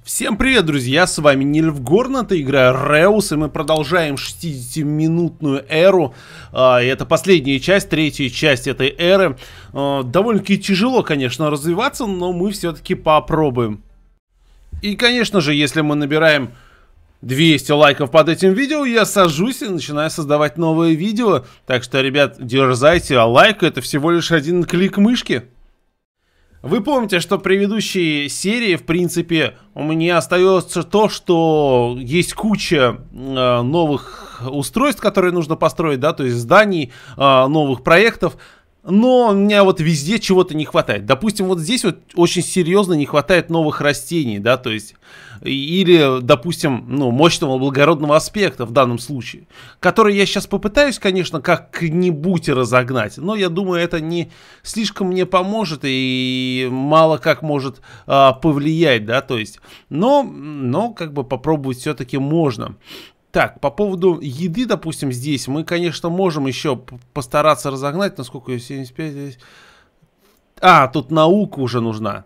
Всем привет, друзья, с вами Нильфгорн, это игра Реус, и мы продолжаем 60-минутную эру. Это последняя часть, третья часть этой эры. Довольно-таки тяжело, конечно, развиваться, но мы все-таки попробуем. И, конечно же, если мы набираем 200 лайков под этим видео, я сажусь и начинаю создавать новые видео. Так что, ребят, дерзайте, а лайк — это всего лишь один клик мышки. Вы помните, что в предыдущей серии, в принципе, у меня остается то, что есть куча новых устройств, которые нужно построить, да, то есть зданий, новых проектов, но у меня вот везде чего-то не хватает. Допустим, вот здесь вот очень серьезно не хватает новых растений, да, то есть, или, допустим, ну, мощного благородного аспекта в данном случае, который я сейчас попытаюсь, конечно, как-нибудь разогнать, но я думаю, это не слишком мне поможет и мало как может повлиять, да, то есть, но как бы попробовать все-таки можно. Так, по поводу еды, допустим, здесь мы, конечно, можем еще постараться разогнать, насколько ее 75 здесь. Тут наука уже нужна.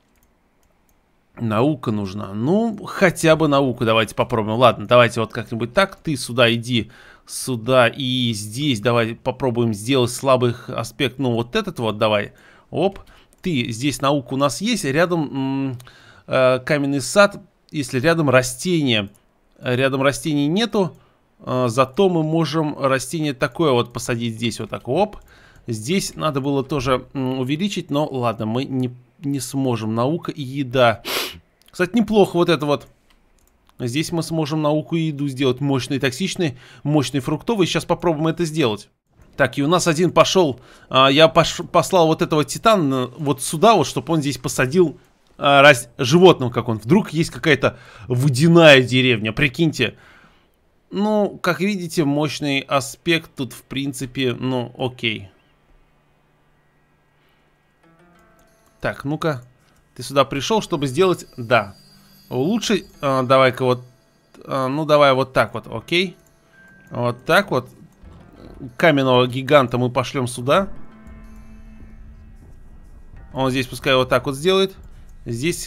Наука нужна. Ну, хотя бы науку давайте попробуем. Ладно, давайте вот как-нибудь так. Ты сюда иди, сюда и здесь. Давай попробуем сделать слабый аспект. Ну, вот этот вот давай. Оп. Ты, здесь наука у нас есть. Рядом каменный сад, если рядом растения. Рядом растений нету, зато мы можем растение такое вот посадить здесь вот так, оп. Здесь надо было тоже увеличить, но ладно, мы не сможем. Наука и еда. Кстати, неплохо вот это вот. Здесь мы сможем науку и еду сделать. Мощный токсичный, мощный фруктовый. Сейчас попробуем это сделать. Так, и у нас один пошел. Я послал вот этого титана вот сюда вот, чтобы он здесь посадил животного, как он. Вдруг есть какая-то водяная деревня, прикиньте. Ну, как видите, мощный аспект тут, в принципе, ну, окей. Так, ну-ка, ты сюда пришел, чтобы сделать, да, улучшить, давай-ка вот, ну, давай вот так вот, окей. Вот так вот. Каменного гиганта мы пошлем сюда. Он здесь пускай вот так вот сделает. Здесь,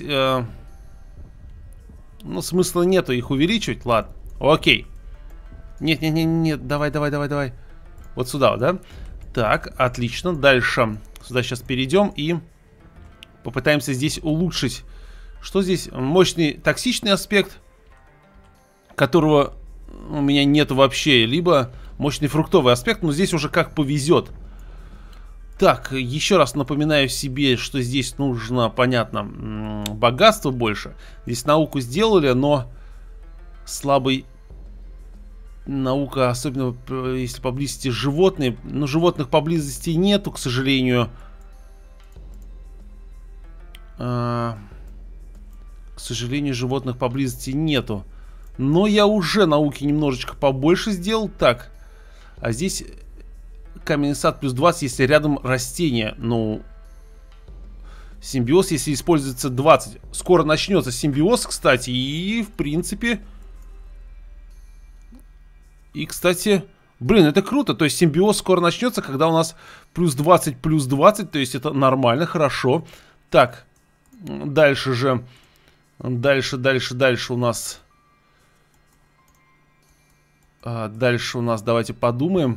ну, смысла нету их увеличивать. Ладно, окей. Нет, давай. Вот сюда, да? Так, отлично, дальше. Сюда сейчас перейдем и попытаемся здесь улучшить. Что здесь? Мощный токсичный аспект, которого у меня нет вообще. Либо мощный фруктовый аспект, но здесь уже как повезет. Так, еще раз напоминаю себе, что здесь нужно, понятно, богатство больше. Здесь науку сделали, но слабый наука, особенно если поблизости животные. Но животных поблизости нету, к сожалению. К сожалению, животных поблизости нету. Но я уже науки немножечко побольше сделал. Так, а здесь... Каменный сад плюс 20, если рядом растения. Ну, симбиоз, если используется 20. Скоро начнется симбиоз, кстати. И, в принципе... И, кстати... Блин, это круто. То есть симбиоз скоро начнется, когда у нас плюс 20, плюс 20. То есть это нормально, хорошо. Так, дальше же... Дальше у нас... Дальше у нас, давайте подумаем.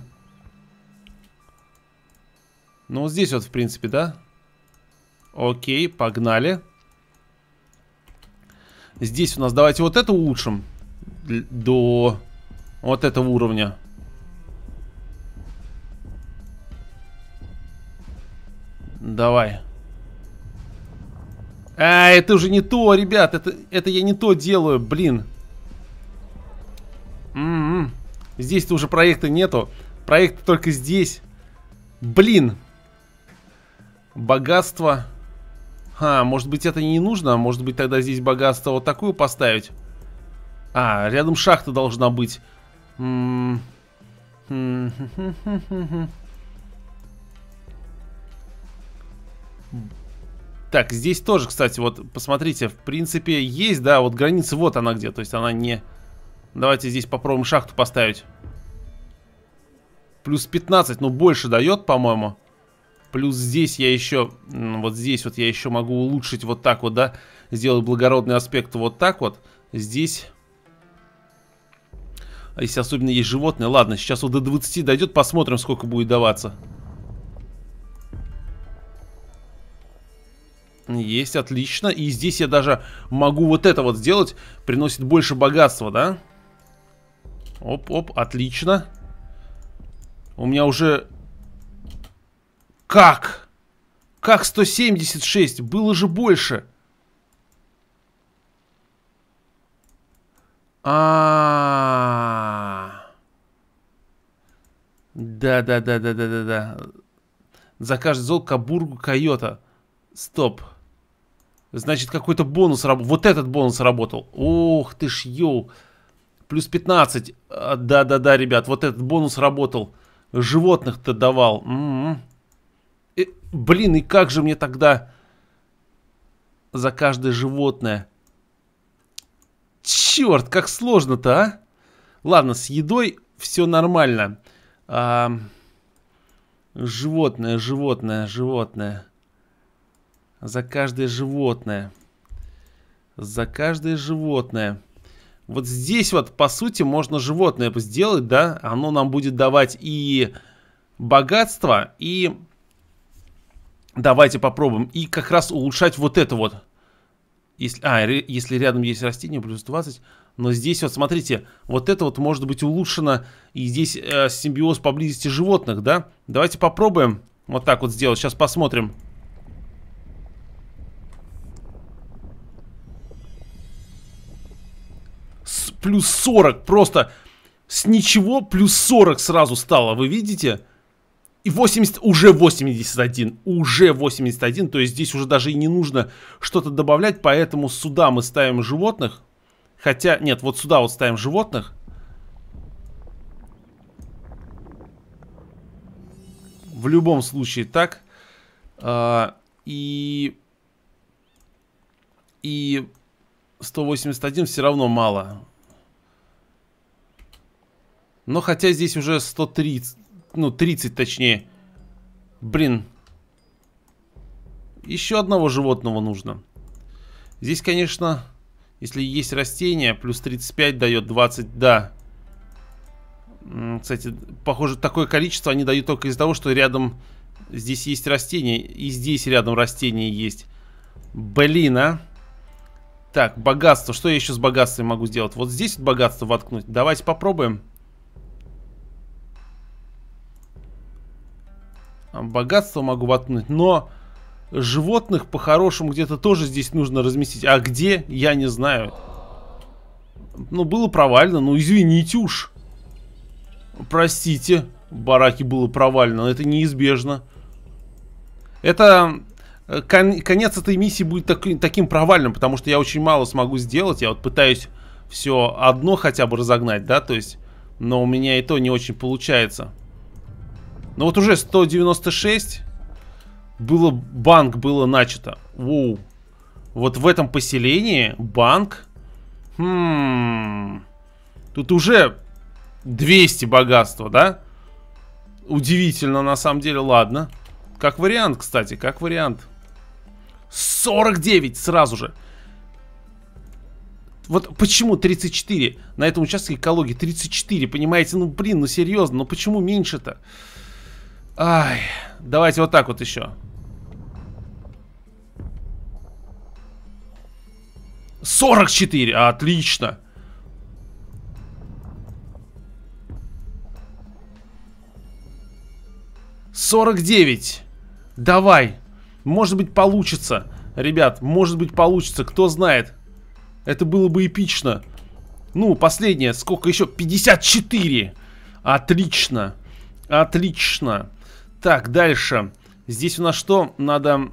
Ну, вот здесь вот, в принципе, да? Окей, погнали. Здесь у нас, давайте вот это улучшим. До вот этого уровня. Давай. Это уже не то, ребят. Это я не то делаю, блин. Здесь-то уже проекта нету. Проект только здесь. Блин. Богатство. Может быть, это не нужно? Может быть, тогда здесь богатство вот такую поставить? Рядом шахта должна быть. Так, здесь тоже, кстати, вот, посмотрите, в принципе, есть, да, вот граница, вот она где. То есть она не... Давайте здесь попробуем шахту поставить. Плюс 15, ну, больше дает, по-моему. Плюс здесь я еще, вот здесь вот я еще могу улучшить вот так вот, да. сделать благородный аспект вот так вот. Здесь... А если особенно есть животные... Ладно, сейчас вот до 20 дойдет, посмотрим, сколько будет даваться. Есть, отлично. И здесь я даже могу вот это вот сделать. Приносит больше богатства, да? Оп-оп, отлично. У меня уже... Как? Как 176? Было же больше. Да. За каждый золото Кабургу Койота. Стоп. Значит, какой-то бонус работал. Вот этот бонус работал. Ух ты ж, йоу. Плюс 15. Да, ребят, вот этот бонус работал. Животных-то давал. Блин, и как же мне тогда за каждое животное? Черт, как сложно-то, а? Ладно, с едой все нормально. Животное. За каждое животное. Вот здесь вот, по сути, можно животное сделать, да? Оно нам будет давать и богатство, и... Давайте попробуем. И как раз улучшать вот это вот. Если рядом есть растение, плюс 20. Но здесь вот, смотрите, вот это вот может быть улучшено. И здесь симбиоз поблизости животных, да? Давайте попробуем вот так вот сделать. Сейчас посмотрим. Плюс 40. Просто с ничего плюс 40 сразу стало. Вы видите? И 80, уже 81. Уже 81. То есть здесь уже даже и не нужно что-то добавлять. Поэтому сюда мы ставим животных. Хотя, нет, вот сюда вот ставим животных. В любом случае так. И 181 все равно мало. Но хотя здесь уже 130. Ну, 30 точнее. Блин. Еще одного животного нужно. Здесь, конечно, если есть растения, плюс 35 дает 20, да. Кстати, похоже, такое количество они дают только из-за того, что рядом здесь есть растения. И здесь рядом растения есть. Блин, а. Так, богатство. Что я еще с богатством могу сделать? Вот здесь вот богатство воткнуть. Давайте попробуем. Богатство могу воткнуть, но животных по-хорошему где-то тоже здесь нужно разместить. А где? Я не знаю. Ну, было провально, ну извините уж. Простите, бараки было провально, но это неизбежно. Это... Конец этой миссии будет таким провальным, потому что я очень мало смогу сделать. Я вот пытаюсь все одно хотя бы разогнать, да, то есть... Но у меня и то не очень получается. Ну вот уже 196 было, банк было начато. Воу. Вот в этом поселении банк. Тут уже 200 богатства, да? Удивительно на самом деле, ладно. Как вариант, кстати, как вариант. 49 сразу же. Вот почему 34? На этом участке экологии 34, понимаете? Ну блин, ну серьезно, ну почему меньше-то? Ай, давайте вот так вот еще. 44, отлично. $49. Давай. Может быть получится. Ребят, может быть получится, кто знает. Это было бы эпично. Ну, последнее, сколько еще? 54. Отлично. Отлично. Так, дальше. Здесь у нас что? Надо...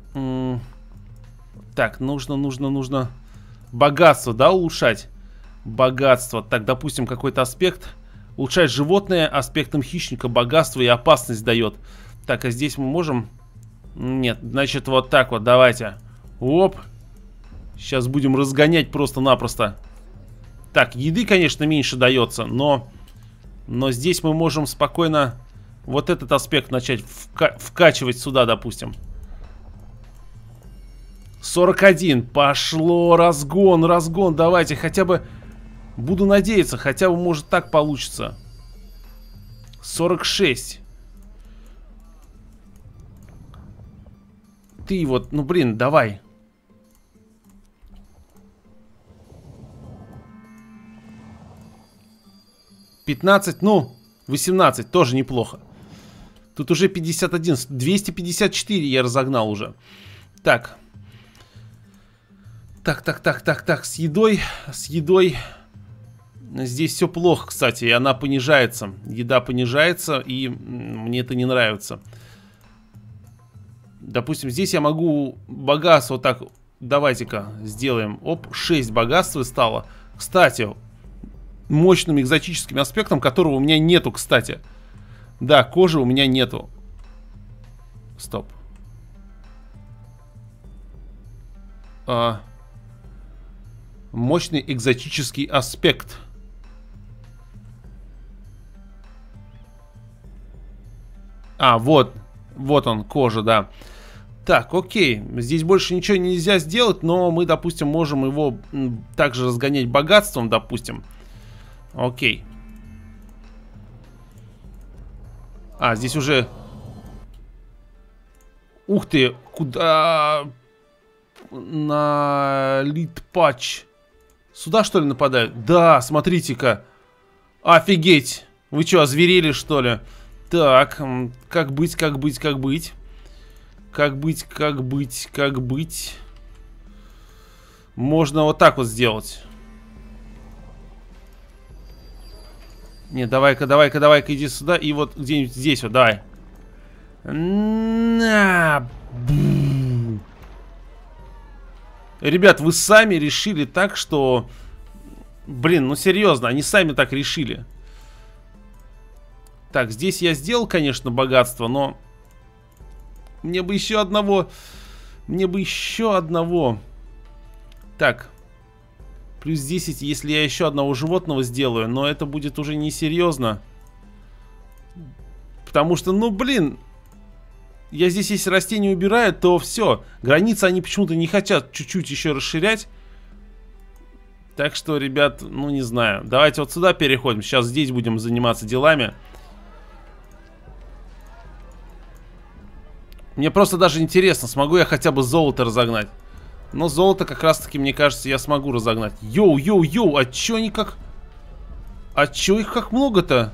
Так, нужно... Богатство, да, улучшать? Богатство. Так, допустим, какой-то аспект. Улучшать животное аспектом хищника. Богатство и опасность дает. Так, а здесь мы можем... Нет, значит, вот так вот, давайте. Оп. Сейчас будем разгонять просто-напросто. Так, еды, конечно, меньше дается, но здесь мы можем спокойно вот этот аспект начать вкачивать сюда, допустим. 41. Пошло. Разгон, разгон. Давайте хотя бы... Буду надеяться, хотя бы может так получится. 46. Ты вот, ну блин, давай. $15, ну, 18, тоже неплохо. Тут уже 51, 254 я разогнал уже. Так. Так, с едой, Здесь все плохо, кстати, и она понижается. Еда понижается, и мне это не нравится. Допустим, здесь я могу богатство вот так... Давайте-ка сделаем. Оп, 6 богатства стало. Кстати, мощным экзотическим аспектом, которого у меня нету, кстати. Да, кожи у меня нету. Стоп. Мощный экзотический аспект. Вот он, кожа, да. Так, окей. Здесь больше ничего нельзя сделать, но мы, допустим, можем его также разгонять богатством, допустим. Окей. Здесь уже... Ух ты, куда... На лид-патч. Сюда, что ли, нападают? Да, смотрите-ка. Офигеть. Вы что, озверели, что ли? Так, как быть? Можно вот так вот сделать. Не, давай-ка, иди сюда. И вот где-нибудь здесь вот, давай. Ребят, вы сами решили так, что... Блин, ну серьезно, они сами так решили. Так, здесь я сделал, конечно, богатство, но... Мне бы еще одного. Так. Плюс 10, если я еще одного животного сделаю. Но это будет уже несерьезно. Потому что, ну блин... Я здесь, если растения убираю, то все. Границы они почему-то не хотят чуть-чуть еще расширять. Так что, ребят, ну не знаю. Давайте вот сюда переходим. Сейчас здесь будем заниматься делами. Мне просто даже интересно, смогу я хотя бы золото разогнать. Но золото как раз-таки, мне кажется, я смогу разогнать. Йоу, а чё они как... А чё их как много-то?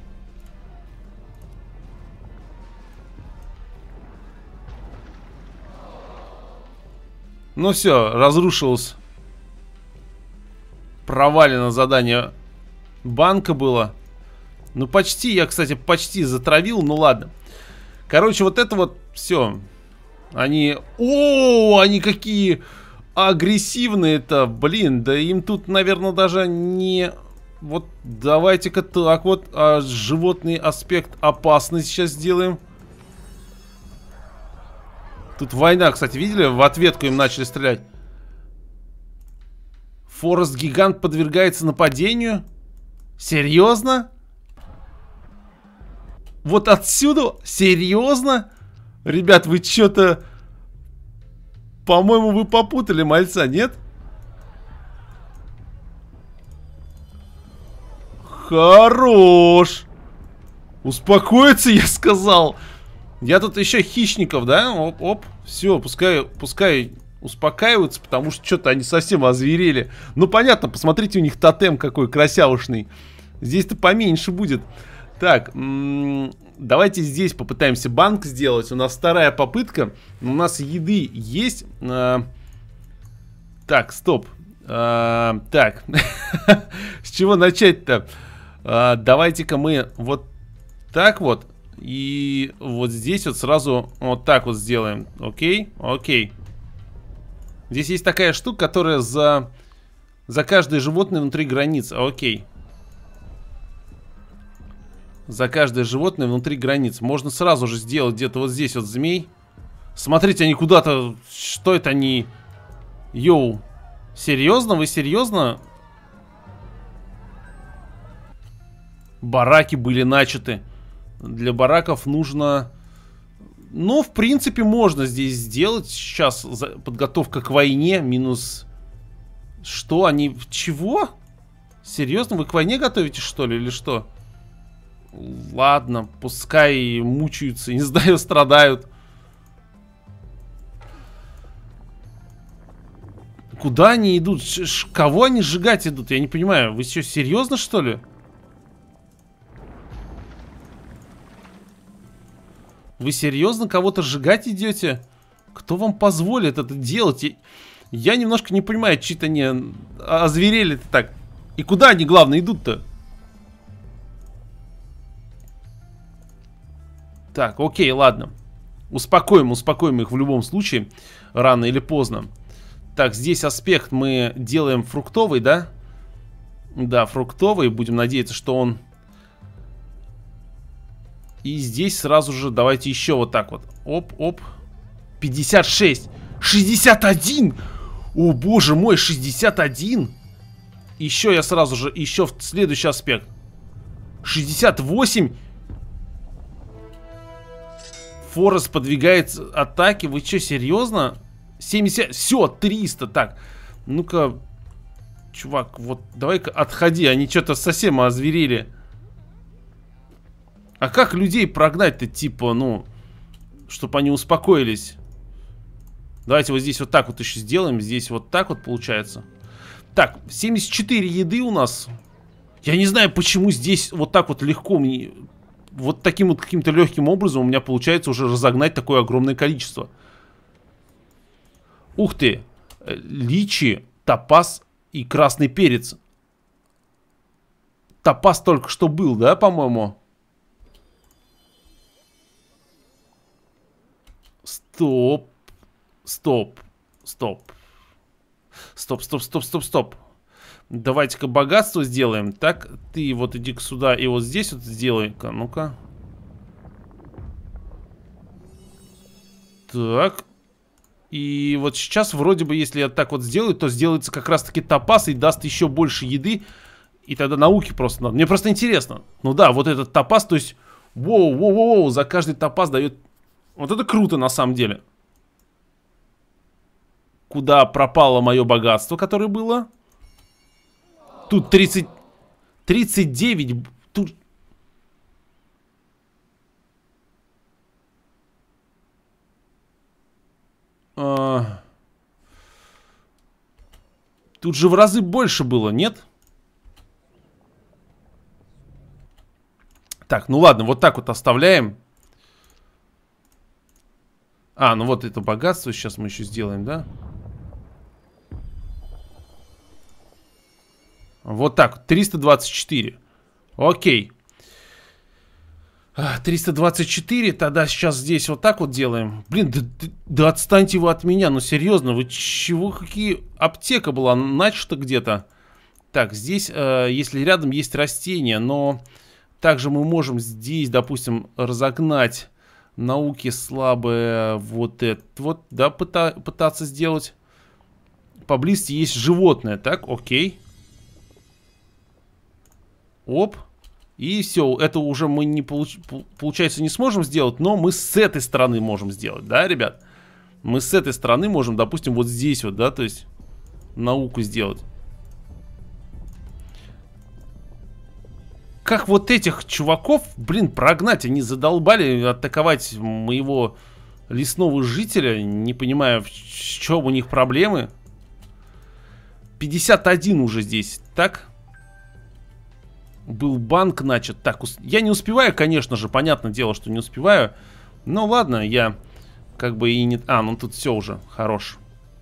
Ну все, разрушилось. Провалено задание банка было. Ну почти, я, кстати, почти затравил, ну ладно. Короче, вот это вот все. Они... они какие агрессивные-то. Блин, да им тут, наверное, даже не... Вот давайте-ка так вот. Животный аспект опасный сейчас сделаем. Тут война, кстати, видели? В ответку им начали стрелять. Форест-гигант подвергается нападению? Серьезно? Вот отсюда? Серьезно? Ребят, вы что-то... По-моему, вы попутали мальца, нет? Хорош! Успокоиться, я сказал. Я тут еще хищников, да? Оп, все, пускай успокаиваются, потому что что-то они совсем озверели. Ну, понятно, посмотрите, у них тотем какой красявушный. Здесь-то поменьше будет. Так, давайте здесь попытаемся банк сделать. У нас вторая попытка. У нас еды есть. Так, стоп. Так, с чего начать-то? Давайте-ка мы вот так вот. И вот здесь вот сразу вот так вот сделаем. Окей, окей. Здесь есть такая штука, которая за каждое животное внутри границ. Окей. За каждое животное внутри границ. Можно сразу же сделать где-то вот здесь вот змей. Смотрите, они куда-то... Что это они... Йоу. Серьезно? Вы серьезно? Бараки были начаты. Для бараков нужно Ну, в принципе, можно здесь сделать. Сейчас подготовка к войне. Минус... Что? Они... Чего? Серьезно? Вы к войне готовитесь, что ли? Или что? Ладно, пускай мучаются, не знаю, страдают. Куда они идут? Кого они сжигать идут? Я не понимаю. Вы что, серьезно, что ли? Вы серьезно кого-то сжигать идете? Кто вам позволит это делать? Я немножко не понимаю, чьи-то они озверели-то так. И куда они, главное, идут-то? Так, окей, ладно. Успокоим их в любом случае. Рано или поздно. Так, здесь аспект мы делаем фруктовый, да? Да, фруктовый. Будем надеяться, что он... И здесь сразу же давайте еще вот так вот. Оп. 56. 61! О, боже мой, 61! Еще я сразу же... Еще в следующий аспект. 68! Форест подвигает атаки. Вы что, серьезно? 70... Все, 300. Так, ну-ка... Чувак, вот давай-ка отходи. Они что-то совсем озверели. А как людей прогнать-то, типа, ну... Чтобы они успокоились. Давайте вот здесь вот так вот еще сделаем. Здесь вот так вот получается. Так, 74 еды у нас. Я не знаю, почему здесь вот так вот легко мне... Вот таким вот каким-то легким образом у меня получается уже разогнать такое огромное количество. Ух ты. Личи, топаз и красный перец. Топаз только что был, да, по-моему? Стоп. Давайте-ка богатство сделаем. Так, ты вот иди-ка сюда и вот здесь вот сделай-ка. Ну-ка. Так. И вот сейчас вроде бы, если я так вот сделаю, то сделается как раз-таки топаз и даст еще больше еды. И тогда науки просто надо. Мне просто интересно. Ну да, вот этот топаз, то есть... Воу, за каждый топаз дает... Вот это круто на самом деле. Куда пропало мое богатство, которое было? Тут 39. Тут... Тут же в разы больше было, нет? Так, ну ладно, вот так вот оставляем. А, ну вот это богатство сейчас мы еще сделаем, да? Вот так, 324. Окей. 324, тогда сейчас здесь вот так вот делаем. Блин, да отстаньте вы от меня, ну серьезно, вы чего, какие... Аптека была начата где-то. Так, здесь, если рядом есть растения, но... Также мы можем здесь, допустим, разогнать науки слабые. Вот это вот, да, пытаться сделать. Поблизости есть животное, так, окей. Оп. И все, это уже мы не получается не сможем сделать, но мы с этой стороны можем сделать, да, ребят? Мы с этой стороны можем, допустим, вот здесь вот, да, то есть науку сделать. Как вот этих чуваков, блин, прогнать? Они задолбали атаковать моего лесного жителя. Не понимаю, в чем у них проблемы. 51 уже здесь, так? Был банк начат. Так, я не успеваю, конечно же, понятное дело, что не успеваю. Но ладно, я как бы и не... А, ну тут все уже, хорош.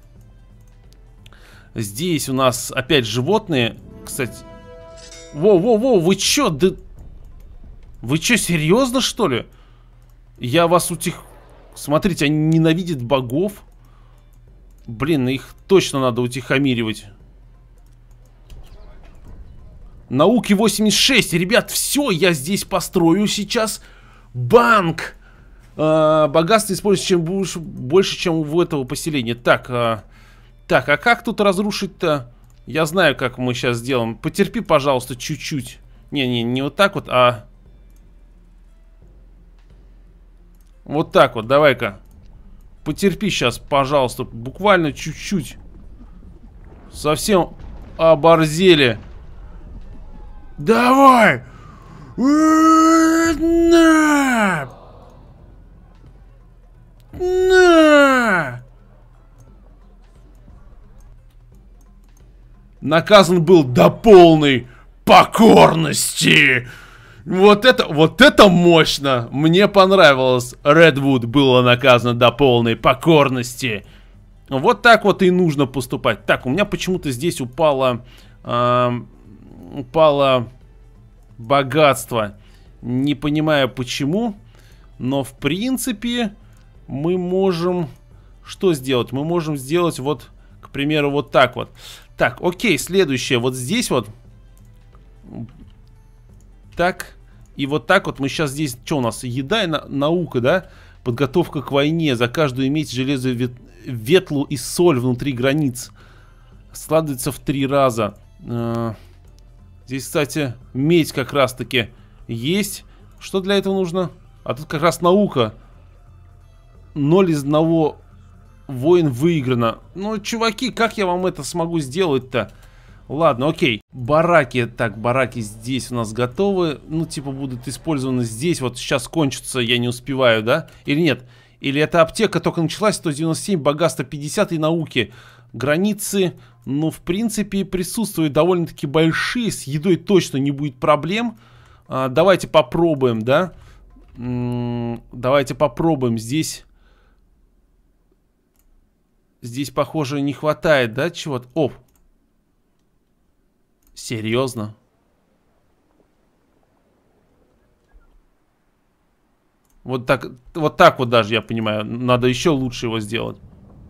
Здесь у нас опять животные. Кстати... Воу, вы чё? Да... Вы чё, серьезно, что ли? Я вас Смотрите, они ненавидят богов. Блин, их точно надо утихомиривать. Науки 86. Ребят, все, я здесь построю сейчас банк. Богатство используется больше, чем у этого поселения. Так, а как тут разрушить-то? Я знаю, как мы сейчас сделаем. Потерпи, пожалуйста, чуть-чуть. Не вот так вот, а... Вот так вот, давай-ка. Потерпи сейчас, пожалуйста. Буквально чуть-чуть. Совсем оборзели. Давай! На! На! Наказан был до полной покорности. Вот это мощно. Мне понравилось. Редвуд было наказано до полной покорности. Вот так вот и нужно поступать. Так, у меня почему-то здесь упало богатство. Не понимаю почему. Но в принципе мы можем что сделать? Мы можем сделать вот, к примеру, вот так вот. Так, окей, следующее. Вот здесь вот. Так. И вот так вот мы сейчас здесь... Что у нас? Еда и наука, да? Подготовка к войне. За каждую медь, железо, ветлу и соль внутри границ. Складывается в 3 раза. Здесь, кстати, медь как раз-таки есть. Что для этого нужно? А тут как раз наука. 0 из 1 воин выиграно. Ну, чуваки, как я вам это смогу сделать-то? Ладно, окей. Бараки. Так, бараки здесь у нас готовы. Ну, типа, будут использованы здесь. Вот сейчас кончатся, я не успеваю, да? Или нет? Или эта аптека только началась, 197, богатство 50 и науки. Границы, ну, в принципе, присутствуют довольно-таки большие. С едой точно не будет проблем. Давайте попробуем, да? Давайте попробуем. Здесь, похоже, не хватает, да, чего-то? О! Серьезно? Вот так вот даже, я понимаю. Надо еще лучше его сделать.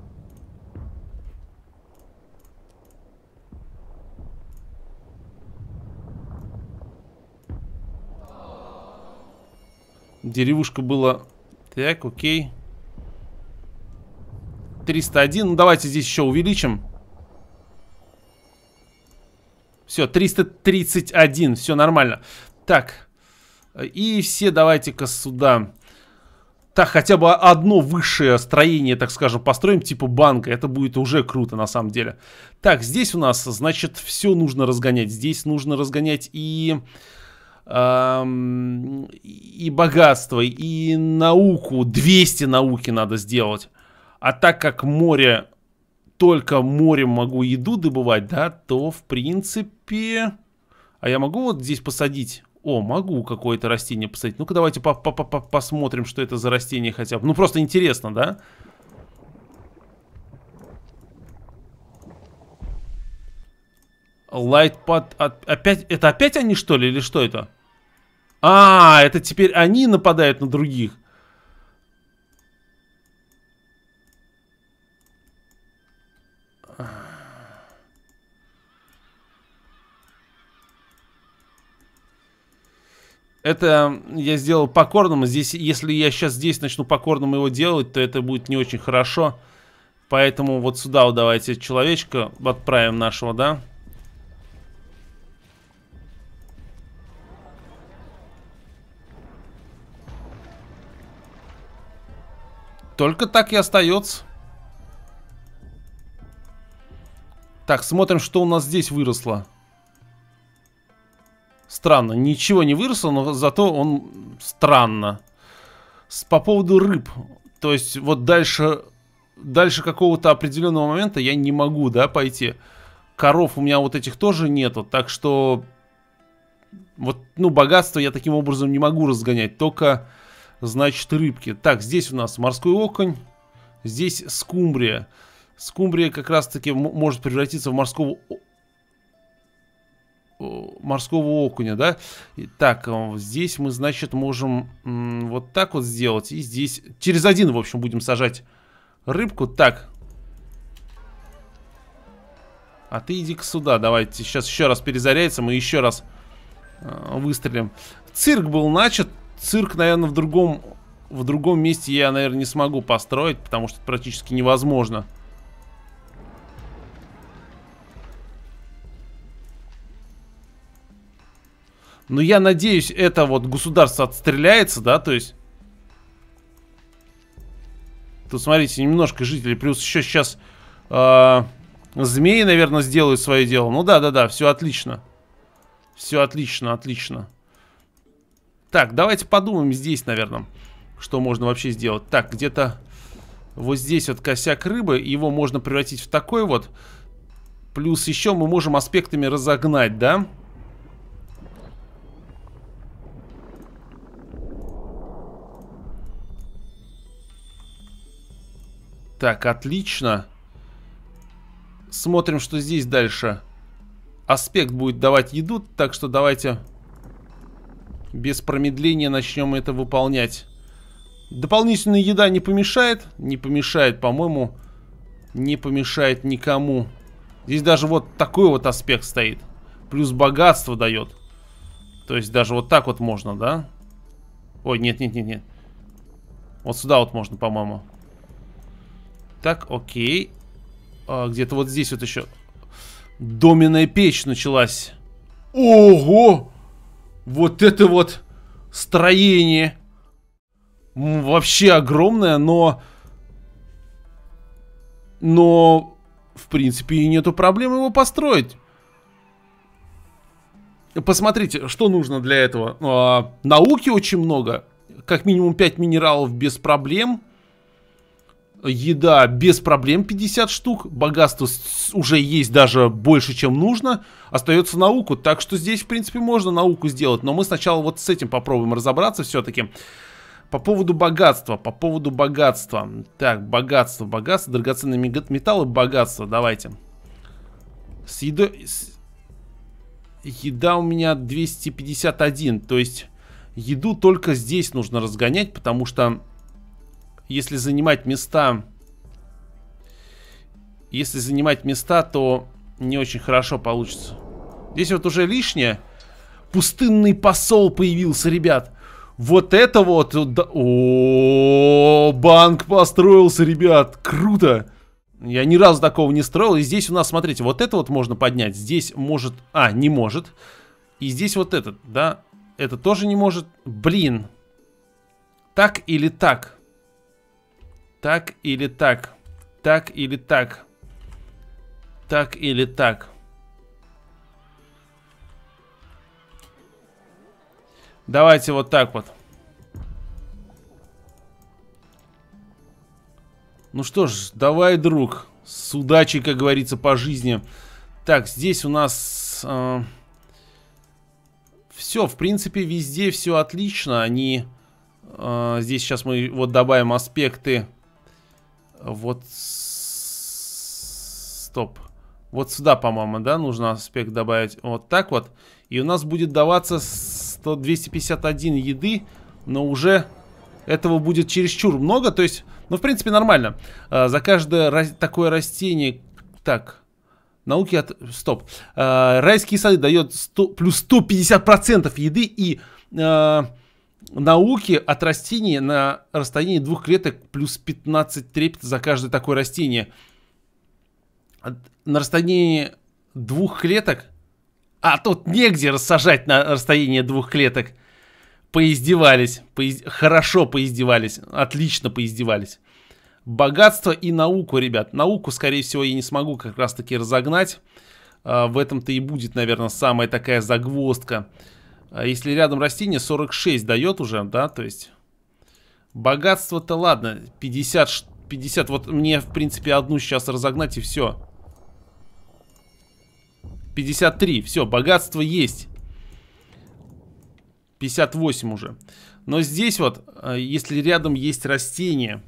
Деревушка была... Так, окей. 301. Ну, давайте здесь еще увеличим. Все, 331. Все нормально. Так. И все давайте-ка сюда. Так, хотя бы одно высшее строение, так скажем, построим, типа банка. Это будет уже круто, на самом деле. Так, здесь у нас, значит, все нужно разгонять. Здесь нужно разгонять и богатство, и науку. 200 науки надо сделать. А так как море... Только морем могу еду добывать, да, то в принципе... А я могу вот здесь посадить? О, могу какое-то растение посадить. Ну-ка, давайте посмотрим, что это за растение хотя бы. Ну, просто интересно, да? Лайтпад... Опять... Это опять они, что ли, или что это? А, это теперь они нападают на других. Это я сделал покорным. Здесь, если я сейчас здесь начну покорным его делать, то это будет не очень хорошо. Поэтому вот сюда вот давайте человечка отправим нашего, да? Только так и остается. Так, смотрим, что у нас здесь выросло. Странно, ничего не выросло, но зато он странно. По поводу рыб. То есть вот дальше какого-то определенного момента я не могу, да, пойти. Коров у меня вот этих тоже нету, так что... Вот, ну, богатство я таким образом не могу разгонять. Только, значит, рыбки. Так, здесь у нас морской окунь. Здесь скумбрия. Скумбрия как раз-таки может превратиться в морского окуня, да? Так, здесь мы, значит, можем вот так вот сделать. И здесь через один, в общем, будем сажать рыбку. Так. А ты иди-ка сюда. Давайте сейчас еще раз перезаряется. Мы еще раз выстрелим. Цирк был начат. Цирк, наверное, в другом месте я, наверное, не смогу построить, потому что это практически невозможно. Но я надеюсь, это вот государство отстреляется, да, то есть... Тут, смотрите, немножко жителей. Плюс еще сейчас змеи, наверное, сделают свое дело. Ну да, все отлично. Все отлично, отлично. Так, давайте подумаем здесь, наверное, что можно вообще сделать. Так, где-то вот здесь вот косяк рыбы. Его можно превратить в такой вот. Плюс еще мы можем аспектами разогнать, да? Так, отлично. Смотрим, что здесь дальше. Аспект будет давать еду, так что давайте без промедления начнем это выполнять. Дополнительная еда не помешает? Не помешает, по-моему, не помешает никому. Здесь даже вот такой вот аспект стоит. Плюс богатство дает. То есть даже вот так вот можно, да? Ой, нет. Вот сюда вот можно, по-моему. Так, окей. Где-то вот здесь вот еще доменная печь началась. Ого! Вот это вот строение. Вообще огромное, но в принципе и нету проблем его построить. Посмотрите, что нужно для этого. Науки очень много. Как минимум 5 минералов без проблем. Еда без проблем 50 штук. Богатство уже есть даже больше, чем нужно. Остается науку. Так что здесь, в принципе, можно науку сделать. Но мы сначала вот с этим попробуем разобраться все-таки. По поводу богатства. Так, богатство. Драгоценные металлы, богатство. Давайте. С едой... Еда у меня 251. То есть еду только здесь нужно разгонять, потому что... Если занимать места, то не очень хорошо получится. Здесь вот уже лишнее. Пустынный посол появился, ребят. Вот это вот... О, банк построился, ребят. Круто. Я ни разу такого не строил. И здесь у нас, смотрите, вот это вот можно поднять. Здесь может... не может. И здесь вот этот, да. Это тоже не может. Блин. Так или так? Так или так? Так или так? Так или так? Давайте вот так вот. Ну что ж, давай, друг. С удачей, как говорится, по жизни. Так, здесь у нас... все, в принципе, везде все отлично. Они... здесь сейчас мы вот добавим аспекты... Вот, стоп. Вот сюда, по-моему, да, нужно аспект добавить. Вот так вот. И у нас будет даваться 251 еды, но уже этого будет чересчур много. То есть, ну, в принципе, нормально. За каждое такое растение... Так, науки от... Стоп. Райские сады дает плюс 150% еды и... науки от растения на расстоянии 2 клеток плюс 15 трепет за каждое такое растение. На расстоянии 2 клеток... тут негде рассажать на расстоянии 2 клеток. Поиздевались. Хорошо поиздевались. Отлично поиздевались. Богатство и науку, ребят. Науку, скорее всего, я не смогу как раз таки разогнать. В этом-то и будет, наверное, самая такая загвоздка. Если рядом растение 46 дает уже, да, то есть богатство-то ладно, 50, вот мне, в принципе, одну сейчас разогнать и все. 53, все, богатство есть. 58 уже. Но здесь вот, если рядом есть растение,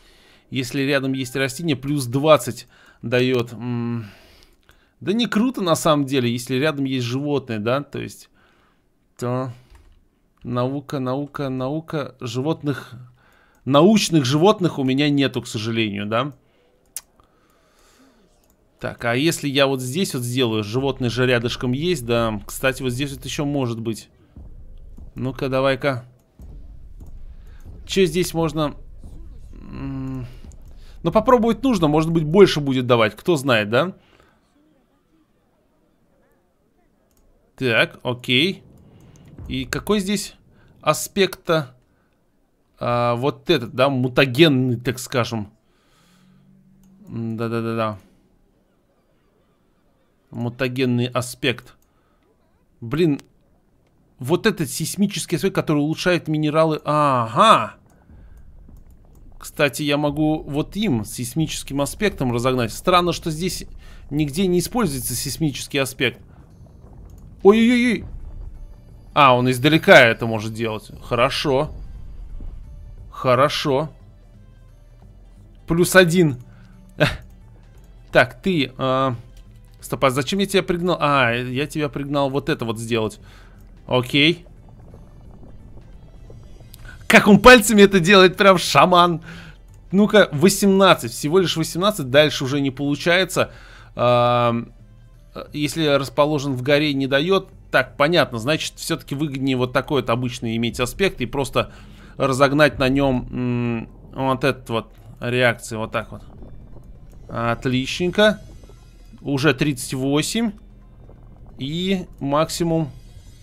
плюс 20 дает. Да не круто на самом деле, если рядом есть животные, да, то есть... То наука животных. Научных животных у меня нету, к сожалению, да. Так, а если я вот здесь вот сделаю, животные же рядышком есть, да. Кстати, вот здесь вот еще может быть. Ну-ка, давай-ка. Че здесь можно... Ну, попробовать нужно, может быть, больше будет давать, кто знает, да. Так, окей. И какой здесь аспект-то? вот этот, да, мутагенный, так скажем. Да-да-да-да. Мутагенный аспект. Блин, вот этот сейсмический аспект, который улучшает минералы. Ага. Кстати, я могу вот им, сейсмическим аспектом, разогнать. Странно, что здесь нигде не используется сейсмический аспект. Ой-ой-ой. А, он издалека это может делать. Хорошо. Хорошо. +1. Так, ты... Стоп, а зачем я тебя пригнал? А, я тебя пригнал вот это вот сделать. Окей. Как он пальцами это делает, прям шаман. Ну-ка, 18, всего лишь 18, дальше уже не получается. Если расположен в горе, не дает. Так, понятно, значит, все-таки выгоднее вот такой вот обычный иметь аспект и просто разогнать на нем вот этот вот реакции, вот так вот. Отличненько. Уже 38. И максимум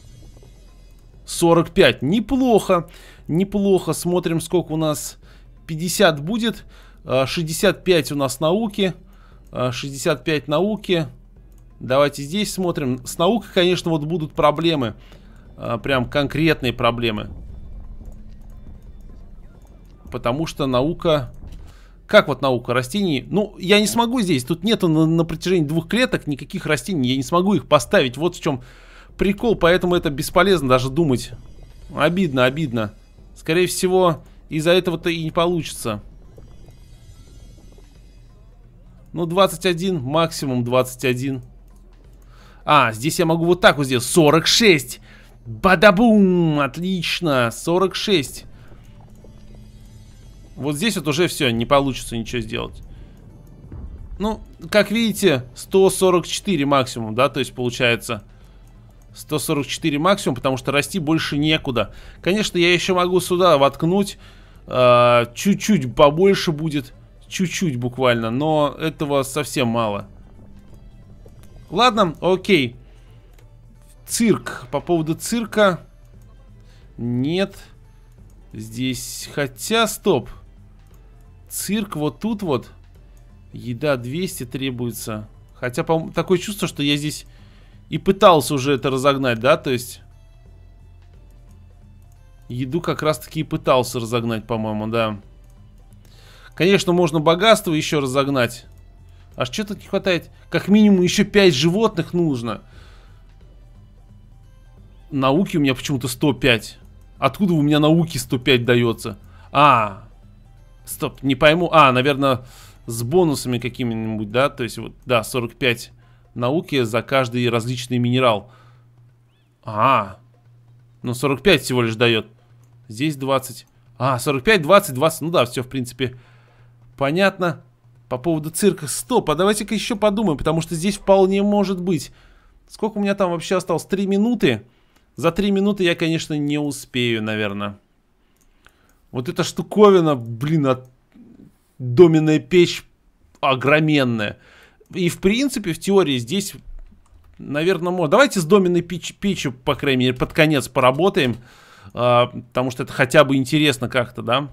45. Неплохо. Неплохо. Смотрим, сколько у нас. 50 будет. 65 у нас науки. 65 науки. Давайте здесь смотрим. С наукой, конечно, вот будут проблемы. Прям конкретные проблемы. Потому что наука... Как вот наука растений? Ну, я не смогу здесь. Тут нету на протяжении 2 клеток никаких растений. Я не смогу их поставить. Вот в чем прикол. Поэтому это бесполезно даже думать. Обидно, обидно. Скорее всего, из-за этого-то и не получится. Ну, 21. Максимум 21. А, здесь я могу вот так вот сделать. 46. Бадабум. Отлично. 46. Вот здесь вот уже все, не получится ничего сделать. Ну, как видите, 144 максимум, да, то есть получается 144 максимум, потому что расти больше некуда. Конечно, я еще могу сюда воткнуть, чуть-чуть побольше будет, чуть-чуть буквально, но этого совсем мало. Ладно, окей. Цирк, по поводу цирка. Нет. Здесь, хотя, стоп. Цирк вот тут вот. Еда 200 требуется. Хотя, по-моему, такое чувство, что я здесь и пытался уже это разогнать, да? То есть еду как раз-таки и пытался разогнать, по-моему, да. Конечно, можно богатство еще разогнать. А что тут не хватает? Как минимум еще 5 животных нужно. Науки у меня почему-то 105. Откуда у меня науки 105 дается? Стоп, не пойму. Наверное, с бонусами какими-нибудь, да? То есть, вот, да, 45 науки за каждый различный минерал. Ну 45 всего лишь дает. Здесь 20. 45, 20, 20. Ну да, все, в принципе, понятно. По поводу цирка. Стоп, а давайте-ка еще подумаем, потому что здесь вполне может быть. Сколько у меня там вообще осталось? 3 минуты. За 3 минуты я, конечно, не успею, наверное. Вот эта штуковина, блин, доменная печь огроменная. И, в принципе, в теории здесь, наверное, можно. Давайте с доменной печью, по крайней мере, под конец поработаем. Потому что это хотя бы интересно как-то, да?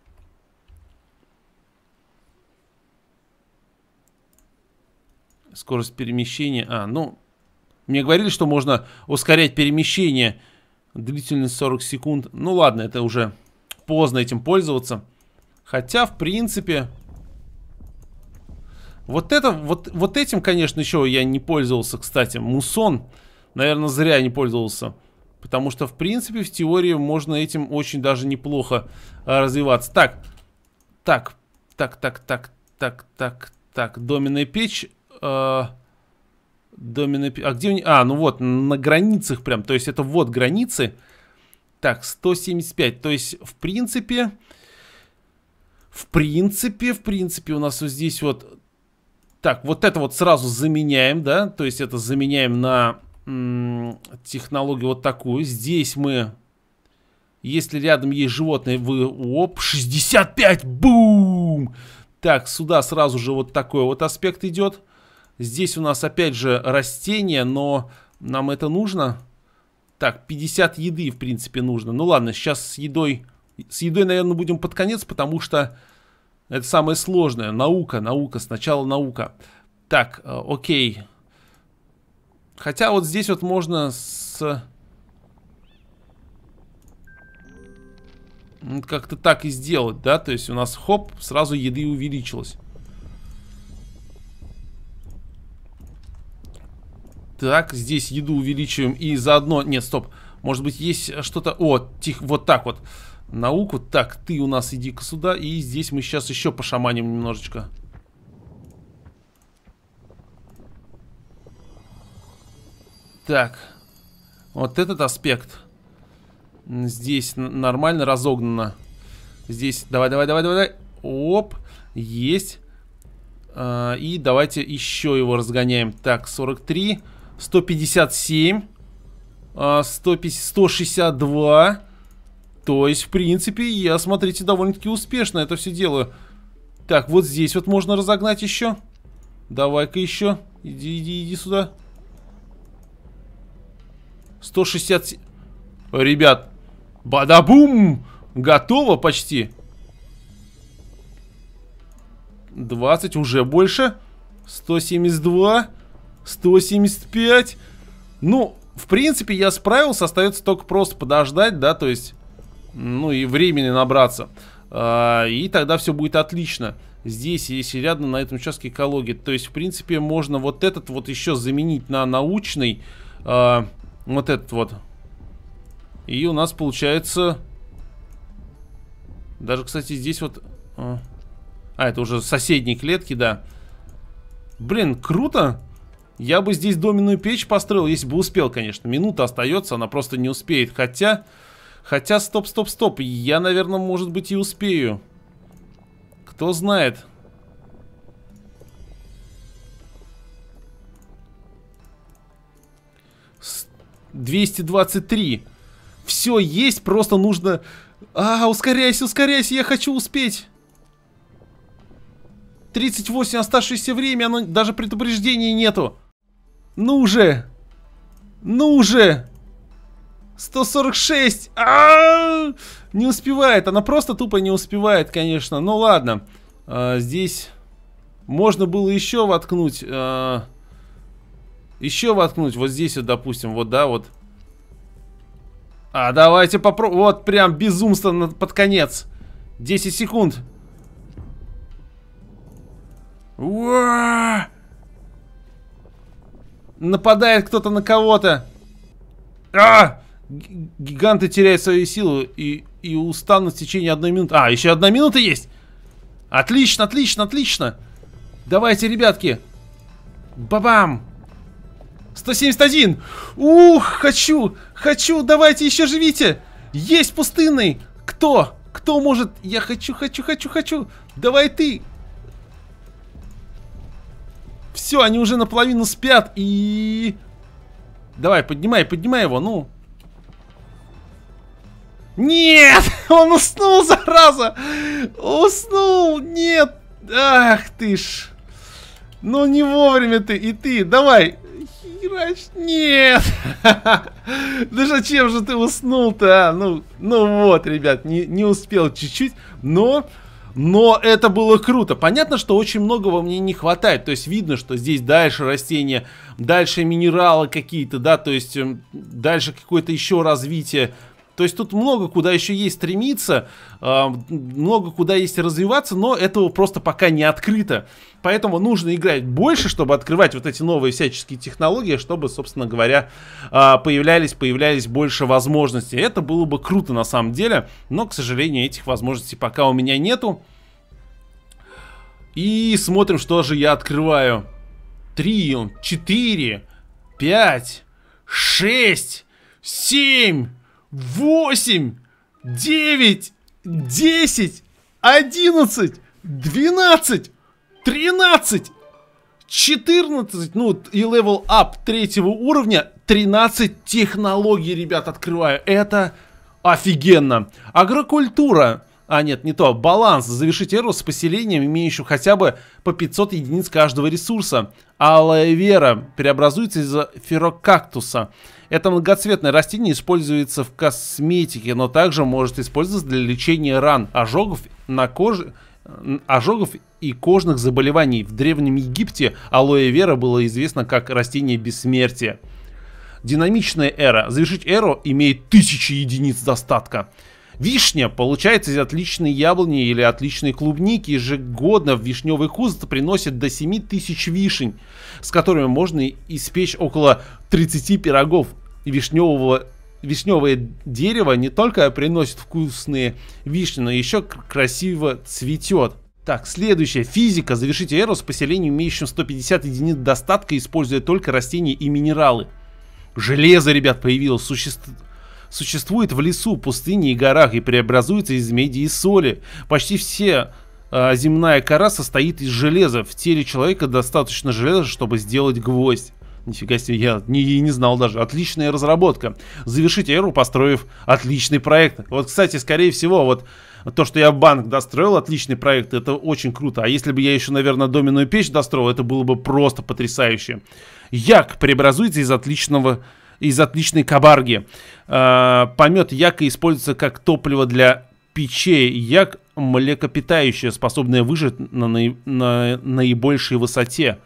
Скорость перемещения. Ну, мне говорили, что можно ускорять перемещение. Длительность 40 секунд. Ну, ладно, это уже поздно этим пользоваться. Хотя, в принципе... Вот этим, конечно, еще я не пользовался, кстати. Мусон, наверное, зря не пользовался. Потому что, в принципе, в теории можно этим очень даже неплохо развиваться. Так. Доменная печь. Доменная печь. А где у них? Ну вот, на границах прям. То есть это вот границы. Так, 175. То есть, в принципе, у нас вот здесь вот... Так, вот это вот сразу заменяем, да? То есть это заменяем на технологию вот такую. Здесь мы... Если рядом есть животные, Оп, 65! Бум! Так, сюда сразу же вот такой вот аспект идет. Здесь у нас опять же растения, но нам это нужно. Так, 50 еды, в принципе, нужно. Ну ладно, сейчас с едой С едой, наверное, будем под конец, потому что это самое сложное. Наука, наука, сначала наука. Так, окей. Хотя вот здесь вот можно как-то так и сделать, да? То есть у нас, хоп, сразу еды увеличилось. Так, здесь еду увеличиваем и заодно... Нет, стоп. Может быть, есть что-то... О, тихо, вот так вот. Науку. Так, ты у нас иди-ка сюда. И здесь мы сейчас еще пошаманим немножечко. Так. Вот этот аспект. Здесь нормально разогнано. Здесь, давай. Оп, есть. И давайте еще его разгоняем. Так, 43, 157, 162. То есть, в принципе, я, смотрите, довольно-таки успешно это все делаю. Так, вот здесь вот можно разогнать еще. Давай-ка еще. Иди сюда. 160. Ребят, бадабум! Готово почти. 20, уже больше. 172. 175. Ну, в принципе, я справился. Остается только просто подождать, да, то есть... Ну и времени набраться. И тогда все будет отлично. Здесь, если рядом на этом участке экологии. То есть, в принципе, можно вот этот вот еще заменить на научный. Вот этот вот. И у нас получается... Даже, кстати, здесь вот... это уже соседние клетки, да. Блин, круто. Я бы здесь доменную печь построил, если бы успел, конечно. Минута остается, она просто не успеет. Хотя, стоп. Я, наверное, может быть, и успею. Кто знает. С 223. Все есть, просто нужно... ускоряйся, я хочу успеть. 38, оставшееся время, оно даже предупреждения нету. Ну уже. 146. Не успевает. Она просто тупо не успевает, конечно. Ну ладно. Здесь можно было еще воткнуть. Вот здесь вот, допустим. Вот, да, вот. Давайте попробуем. Вот прям безумство под конец. 10 секунд. Уа! Нападает кто-то на кого-то. Гиганты теряют свою силу и устанут в течение 1 минуты. Еще 1 минута есть. Отлично. Давайте, ребятки. Бабам. 171. Хочу. Давайте, еще живите. Есть пустынный. Кто может? Я хочу. Давай ты. Все, они уже наполовину спят. И... Давай, поднимай его, ну. Нет! Он уснул, зараза! Уснул! Нет! Ах ты ж! Ну не вовремя ты, и ты, давай! Херач! Нет! Да зачем же ты уснул-то, а? Ну вот, ребят, не успел чуть-чуть, но это было круто. Понятно, что очень многого мне не хватает. То есть видно, что здесь дальше растения, дальше минералы какие-то, да, то есть дальше какое-то еще развитие. То есть тут много куда еще есть стремиться, много куда есть развиваться, но этого просто пока не открыто. Поэтому нужно играть больше, чтобы открывать вот эти новые всяческие технологии, чтобы, собственно говоря, появлялись больше возможностей. Это было бы круто на самом деле, но, к сожалению, этих возможностей пока у меня нету. И смотрим, что же я открываю. 3, 4, 5, 6, 7... 8, 9, 10, 11, 12, 13, 14, ну и level up 3-го уровня, 13 технологий, ребят, открываю. Это офигенно. Агрокультура. А, нет, не то. Баланс. Завершить эру с поселением, имеющим хотя бы по 500 единиц каждого ресурса. Алоэ вера преобразуется из ферокактуса. Это многоцветное растение используется в косметике, но также может использоваться для лечения ран, ожогов на коже, ожогов и кожных заболеваний. В Древнем Египте алоэ вера было известно как растение бессмертия. Динамичная эра. Завершить эру имеет 1000 единиц достатка. Вишня получается из отличной яблони или отличной клубники. Ежегодно в вишневый куст приносит до 7000 вишень, с которыми можно испечь около 30 пирогов. Вишневое дерево не только приносит вкусные вишни, но еще красиво цветет. Так, следующее. Физика. Завершите эру с поселением, имеющим 150 единиц достатка, используя только растения и минералы. Железо, ребят, появилось. Существует в лесу, пустыне и горах и преобразуется из меди и соли. Почти все земная кора состоит из железа. В теле человека достаточно железа, чтобы сделать гвоздь. Нифига себе, я не знал даже. Отличная разработка. Завершить эру, построив отличный проект. Вот, кстати, скорее всего, вот то, что я банк достроил, отличный проект, это очень круто. А если бы я еще, наверное, доменную печь достроил, это было бы просто потрясающе. Як преобразуется из отличной кабарги. Помет яка используется как топливо для печей. Як млекопитающее, способное выжить на наибольшей высоте.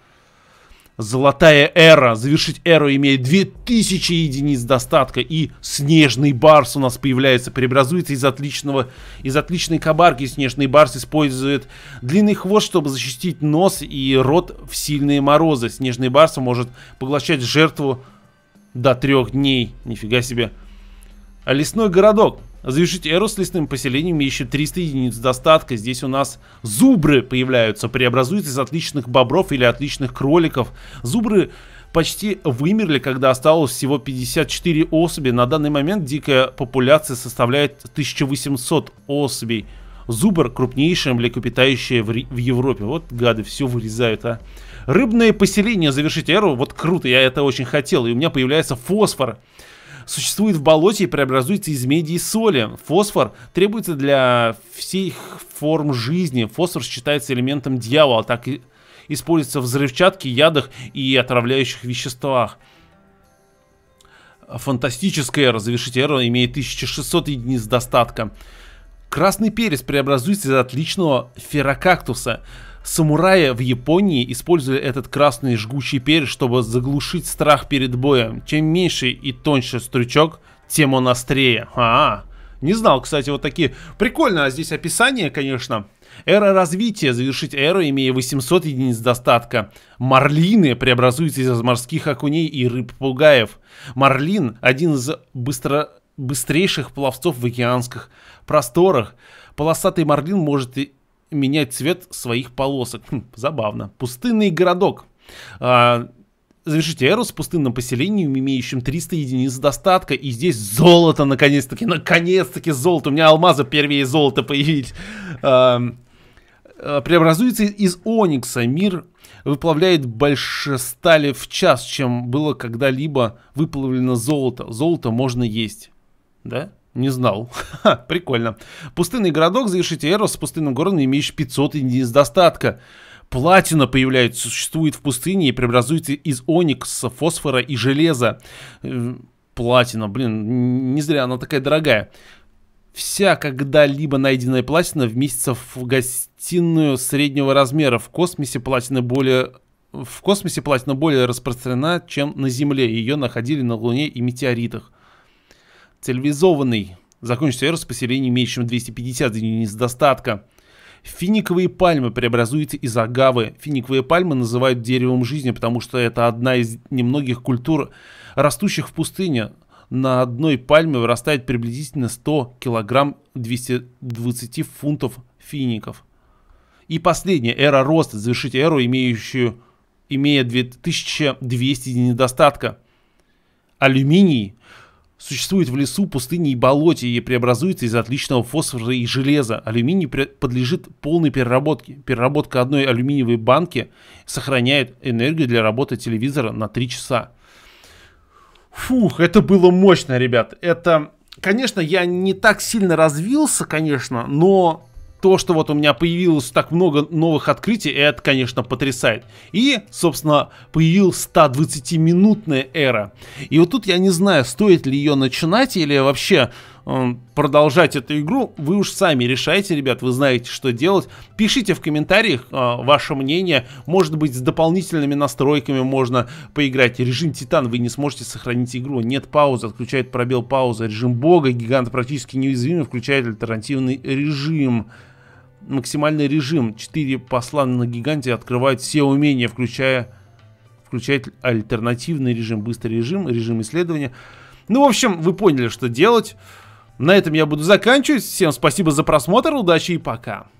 Золотая эра. Завершить эру имеет 2000 единиц достатка. И снежный барс у нас появляется. Преобразуется из отличной кабарги. Снежный барс использует длинный хвост, чтобы защитить нос и рот в сильные морозы. Снежный барс может поглощать жертву до 3 дней. Нифига себе. А лесной городок. Завершить эру с лесным поселением, имеющим 300 единиц достатка. Здесь у нас зубры появляются. Преобразуются из отличных бобров или отличных кроликов. Зубры почти вымерли, когда осталось всего 54 особи. На данный момент дикая популяция составляет 1800 особей. Зубр — крупнейшее млекопитающее в Европе. Вот гады все вырезают, а. Рыбное поселение. Завершить эру. Вот круто, я это очень хотел. И у меня появляется фосфор. Существует в болоте и преобразуется из меди и соли. Фосфор требуется для всех форм жизни. Фосфор считается элементом дьявола, так и используется в взрывчатке, ядах и отравляющих веществах. Фантастическая эра. Завершить эру имеет 1600 единиц достатка. Красный перец преобразуется из отличного ферокактуса. Самураи в Японии использовали этот красный жгучий перец, чтобы заглушить страх перед боем. Чем меньше и тоньше стручок, тем он острее. Не знал, кстати, вот такие. Прикольно, а здесь описание, конечно. Эра развития. Завершить эру, имея 800 единиц достатка. Марлины преобразуются из морских окуней и рыб-попугаев. Марлин — один из быстрейших пловцов в океанских просторах. Полосатый марлин может менять цвет своих полосок. Забавно. Пустынный городок. Завершите эру с пустынным поселением, имеющим 300 единиц достатка. И здесь золото, наконец-таки. Наконец-таки золото. У меня алмазы первее золота появились. Преобразуется из оникса. Мир выплавляет больше стали в час, чем было когда-либо выплавлено золото. Золото можно есть. Да? Не знал. Прикольно. Пустынный городок. Завершите эру с пустынным городом, имеющим 500 единиц достатка. Платина появляется, существует в пустыне и преобразуется из оникса, фосфора и железа. Платина, блин, не зря она такая дорогая. Вся когда-либо найденная платина вместится в гостиную среднего размера. В космосе платина более распространена, чем на Земле. Ее находили на Луне и метеоритах. Цивилизованный. Закончится эра с поселением, имеющим 250 единиц достатка. Финиковые пальмы преобразуются из агавы. Финиковые пальмы называют деревом жизни, потому что это одна из немногих культур, растущих в пустыне. На одной пальме вырастает приблизительно 100 килограмм 220 фунтов фиников. И последняя эра роста. Завершите эру, имея 2200 единиц достатка. Алюминий существует в лесу, пустыне и болоте и преобразуется из отличного фосфора и железа. Алюминий подлежит полной переработке. Переработка одной алюминиевой банки сохраняет энергию для работы телевизора на 3 часа. Фух, это было мощно, ребят. Это конечно, я не так сильно развился, конечно, но то, что вот у меня появилось так много новых открытий, это, конечно, потрясает. И, собственно, появилась 120-минутная эра. И вот тут я не знаю, стоит ли ее начинать или вообще продолжать эту игру. Вы уж сами решайте, ребят, вы знаете, что делать. Пишите в комментариях ваше мнение. Может быть, с дополнительными настройками можно поиграть. Режим Титан, вы не сможете сохранить игру. Нет паузы, отключает пробел пауза. Режим Бога, гигант практически неуязвимый, включает альтернативный режим. Максимальный режим. 4 посла на гиганте открывают все умения, включает альтернативный режим, быстрый режим, режим исследования. Ну, в общем, вы поняли, что делать. На этом я буду заканчивать. Всем спасибо за просмотр, удачи и пока.